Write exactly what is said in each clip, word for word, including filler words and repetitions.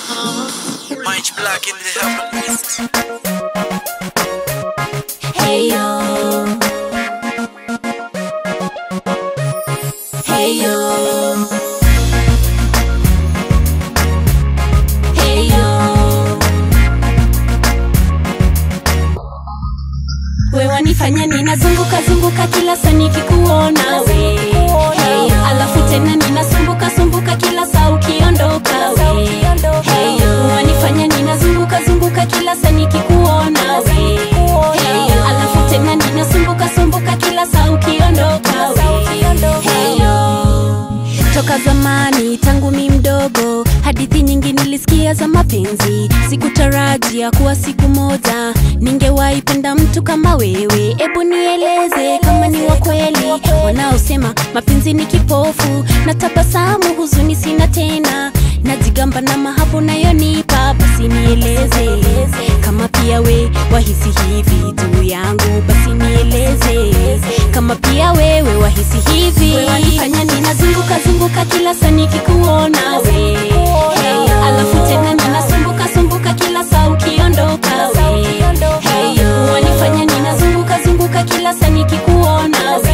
Mind Black in the house. Hey yo, hey yo, hey yo. Wewe wanifanya ninazunguka zunguka kila saa nikikuona we. Hey yo, alafu tena ninasumbuka sumbuka kila saa ukiondoka we. Hey yo, wanifanya ninazunguka zunguka kila saa nikikuona we. Hey yo, alafu tena ninasumbuka sumbuka kila saa ukiondoka we. Hey yo, toka zamani tangu mi mdogo hadithi nyingi nilisikia za mapenzi. Sikutarajia kuwa siku moja ningewahi penda mtu kama wewe. Ebu nieleze kama ni wa kweli wanaosema mapenzi ni kipofu. Na tabasamu huzuni sina tena, najigamba na mahaba unayonipa. Basi nieleze kama pia we wahisi hivi juu yangu. Basi nieleze kama pia wewe wahisi hivi. Wewe wanifanya ninazunguka zunguka kila saa nikikuona we. Hey, alafu tena ninasumbuka sumbuka kila saa ukiondoka we. Hey, wanifanya ninazunguka zunguka kila saa nikikuona we.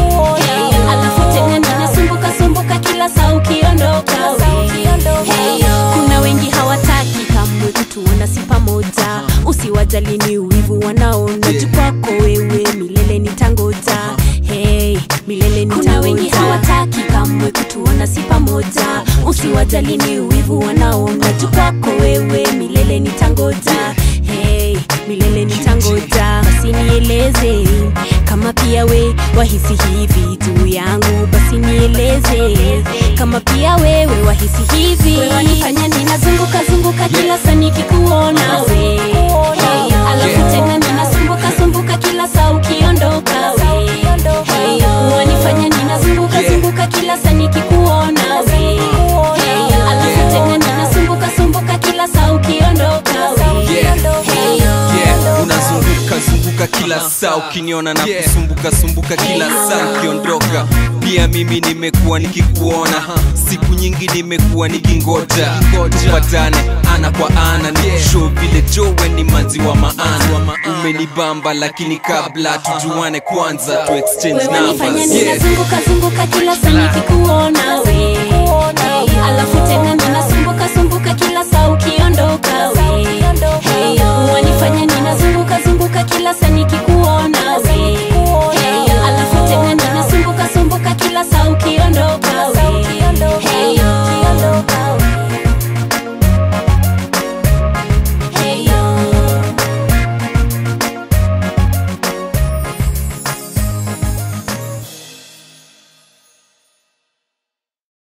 Hey, alafu tena ninasumbuka sumbuka kila saa ukiondoka we. Hey, kuna wengi hawataki kamwe kutuona si pamoja. Usiwajali ni uwivu wanaona juu kwako wewe milele nitangoja. Hey, milele nitangoja. Kuna wengi hawataki kamwe kutuona si pamoja. Usiwajali ni uwivu wanaona juu kwako wewe milele nitangoja. Hey, milele nitangoja. Basi nieleze kama pia we wahisi hivi juu yangu. Basi nieleze kama pia wewe wahisi hivi. Wewe wanifanya ninazunguka zunguka kila saa nikikuona we. Hey, alafu tena ninasumbuka sumbuka kila saa ukiondoka we. Hey, wanifanya ninazunguka zunguka kila saa nikikuona we. Hey, alafu tena ninasumbuka sumbuka kila saa ukiondoka we. Hey, yeah, unazunguka zunguka kila saa ukiniona na kusumbuka sumbuka kila saa ukiondoka. Pia mimi nimekuwa nikikuona, siku nyingi nimekuwa nikingoja tupatane ana kwa ana, nikushow vile Joe ni manzi wa maana. Umenibamba lakini kabla tujuane kwanza tu exchange numbers. Wanifanya ninazunguka zunguka kila saa nikikuona we. Hey, alafu tena ninasumbuka